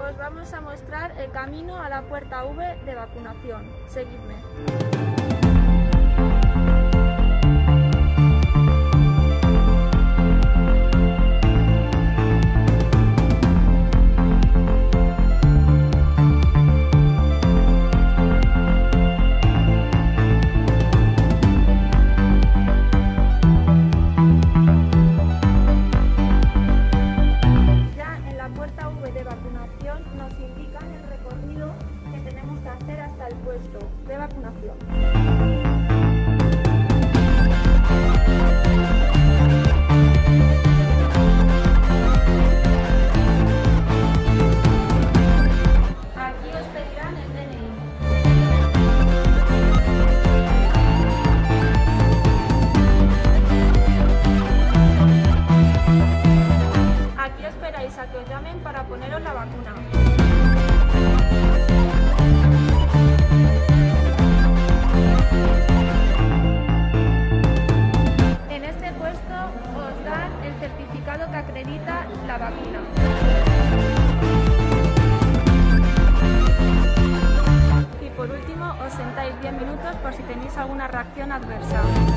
os vamos a mostrar el camino a la puerta V de vacunación. Seguidme. Nos indican el recorrido que tenemos que hacer hasta el puesto de vacunación. Aquí os pedirán el DNI. Aquí esperáis a que os llamen para poneros la vacuna. En este puesto os dan el certificado que acredita la vacuna. Y por último os sentáis 10 minutos por si tenéis alguna reacción adversa.